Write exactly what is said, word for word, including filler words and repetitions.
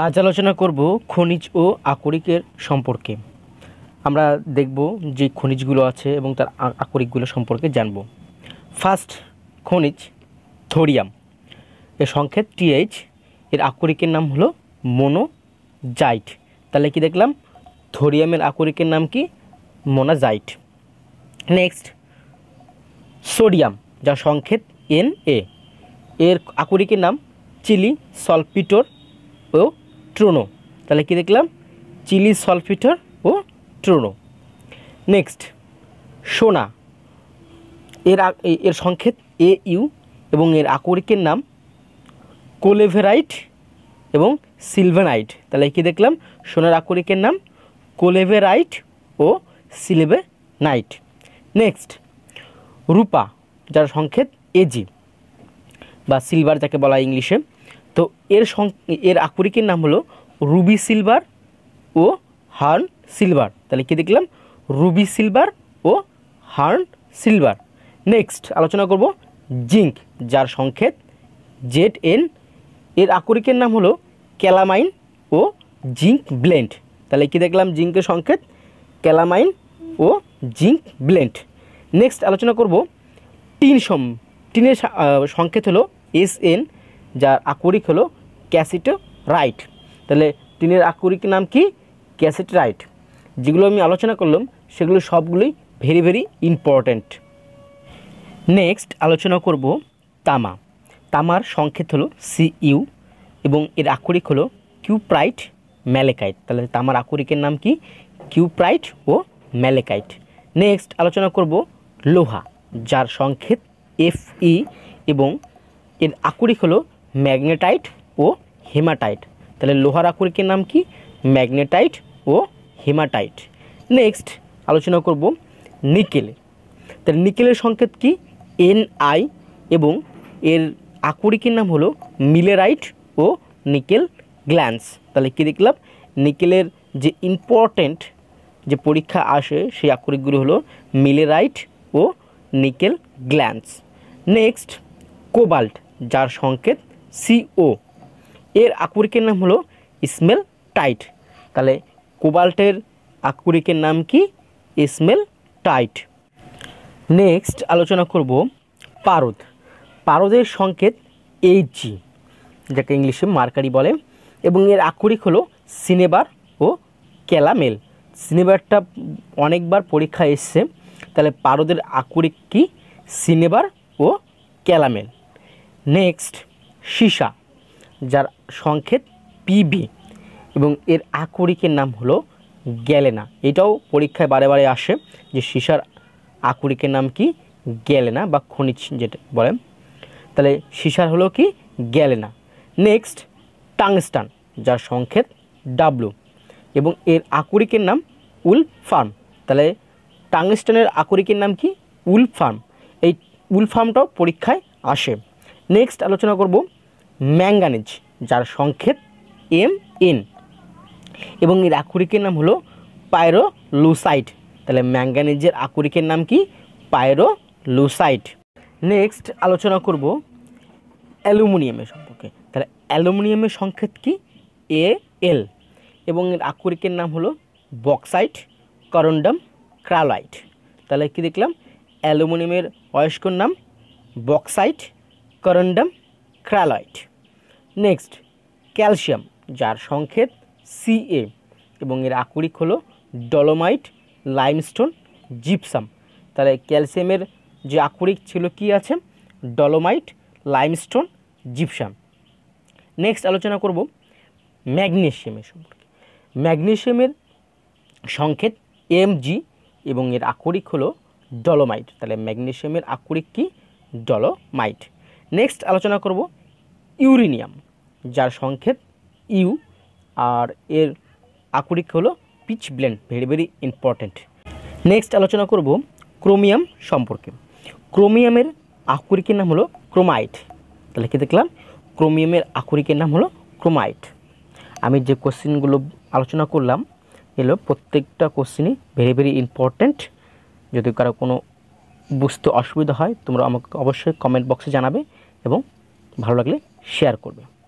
আজ আলোচনা করব খনিজ ও আকরিকের সম্পর্কে। আমরা দেখব যে খনিজগুলো আছে এবং তার আকরিকগুলো সম্পর্কে জানব। ফার্স্ট খনিজ থোরিয়াম, এর সংক্ষেপ টিএইচ। এর আকরিকের নাম হলো মোনোজাইট। তাহলে কি দেখলাম, থোরিয়ামের আকরিকের নাম কি? মোনোজাইট। নেক্সট সোডিয়াম, যার সংক্ষেপ এন এ। এর আকরিকের নাম চিলি সলফিটর ও ট্রোনো। তাহলে কি দেখলাম, চিলি সলফিটর ও ট্রোনো। নেক্সট সোনা, এর এর সংক্ষেপ এ ইউ এবং এর আকরিকের নাম কোলেভেরাইট এবং সিলভানাইট। তাহলে কি দেখলাম, সোনার আকরিকের নাম কোলেভেরাইট ও সিলভানাইট। নেক্সট রূপা, যার সংক্ষেপ এজি বা সিলভার যাকে বলা হয় ইংলিশে। তো এর এর আকরিকের নাম হলো রুবি সিলভার ও হার্ন সিলভার। তাহলে কি দেখলাম, রুবি সিলভার ও হার্ন সিলভার। নেক্সট আলোচনা করব জিঙ্ক, যার সংক্ষেপ জেড এন। এর আকরিকের নাম হলো ক্যালামাইন ও জিঙ্ক ব্লেন্ড। তাহলে কি দেখলাম, জিঙ্কের সংক্ষেপ ক্যালামাইন ও জিঙ্ক ব্লেন্ড। নেক্সট আলোচনা করব টিন সম টিনের সংকেত হলো এস এন, যার আকরিক হলো ক্যাসিটোরাইট। তাহলে টিনের আকরিক নাম কি? ক্যাসিটোরাইট। যেগুলো আমি আলোচনা করলাম সেগুলো সবগুলোই ভেরি ভেরি ইম্পর্ট্যান্ট। নেক্সট আলোচনা করব তামা। তামার সংকেত হলো সি ইউ এবং এর আকরিক হলো কিউপ্রাইট ম্যালেকাইট। তাহলে তামার আকরিকের নাম কি? কিউপ্রাইট ও ম্যালেকাইট। নেক্সট আলোচনা করব লোহা, যার সংকেত এফ ই এবং এর আকরিক হলো ম্যাগনেটাইট ও হেমাটাইট। তাহলে লোহার আকরিকের নাম কি? ম্যাগনেটাইট ও হেমাটাইট। নেক্সট আলোচনা করব নিকেল। তাহলে নিকেলের সংকেত কি? এন আই এবং এর আকরিকের নাম হলো মিলেরাইট ও নিকেল গ্ল্যান্স। তাহলে কি দেখলাম, নিকেলের যে ইম্পর্ট্যান্ট যে পরীক্ষা আসে সেই আকরিকগুলো হলো মিলেরাইট ও নিকেল গ্ল্যান্স। নেক্সট কোবাল্ট, যার সংকেত সিও। এর আকরিকের নাম হলো স্মেল টাইট। তাহলে কোবাল্টের আকরিকের নাম কি? Smell tight. নেক্সট আলোচনা করব পারদ। পারদের সংকেত এইচজি, যাকে ইংলিশে মার্কারি বলে, এবং এর আকরিক হলো সিনেবার ও ক্যালামেল। সিনেবারটা অনেকবার পরীক্ষা এসছে। তাহলে পারদের আকরিক কি? সিনেবার ও ক্যালামেল। নেক্সট সীসা, যার সংকেত পিবি এবং এর আকরিকের নাম হলো গ্যালেনা। এটাও পরীক্ষায় বারে বারে আসে যে সীসার আকরিকের নাম কি? গ্যালেনা বা খনিজ যেটা বলে। তাহলে সীসার হলো কি? গ্যালেনা। নেক্সট টাংস্টান, যার সংকেত ডাব্লু এবং এর আকরিকের নাম উলফার্ম। তাহলে টাংস্টানের আকরিকের নাম কি? উলফার্ম। এই উলফার্মটাও পরীক্ষায় আসে। নেক্সট আলোচনা করব ম্যাঙ্গানিজ, যার সংকেত এম এন এবং এর আকরিকের নাম হলো পাইরোলুসাইড। তাহলে ম্যাঙ্গানিজের আকরিকের নাম কি? পাইরোলুসাইড। নেক্সট আলোচনা করব অ্যালুমিনিয়ামের সম্পর্কে। তাহলে অ্যালুমিনিয়ামের সংকেত কি? এ এল এবং এর আকরিকের নাম হলো বক্সাইট করন্ডাম ক্রালাইট। তাহলে কি দেখলাম, অ্যালুমিনিয়ামের অয়স্কর নাম bauxite corundum cryolite. Next calcium, যার সংকেত সিএ এবং এর আকরিক হলো ডলোমাইট লাইমস্টোন জিপসাম। তাহলে ক্যালসিয়ামের যে আকরিক ছিল কি আছে? Dolomite limestone gypsum. নেক্সট আলোচনা করব ম্যাগনেসিয়ামের সম্পর্কে। ম্যাগনেসিয়ামের সংকেত এমজি এবং এর আকরিক হলো ডলোমাইট। তাহলে ম্যাগনেসিয়ামের আকরিক কি? ডলোমাইট। নেক্সট আলোচনা করব ইউরেনিয়াম, যার সংকেত ইউ আর এর আকরিক হলো pitch blende. Very very important. Next আলোচনা করব ক্রোমিয়াম সম্পর্কে। ক্রোমিয়ামের আকরিকের নাম হলো ক্রোমাইট। তাহলে কি দেখলাম, ক্রোমিয়ামের আকরিকের নাম হলো ক্রোমাইট। আমি যে কোশ্চেনগুলো আলোচনা করলাম এগুলো প্রত্যেকটা কোশ্চেনই ভেরি ভেরি ইম্পর্ট্যান্ট। যদি কারো কোনো বুঝতে অসুবিধা হয় তোমরা আমাকে অবশ্যই কমেন্ট বক্সে জানাবে এবং ভালো লাগলে শেয়ার করবে।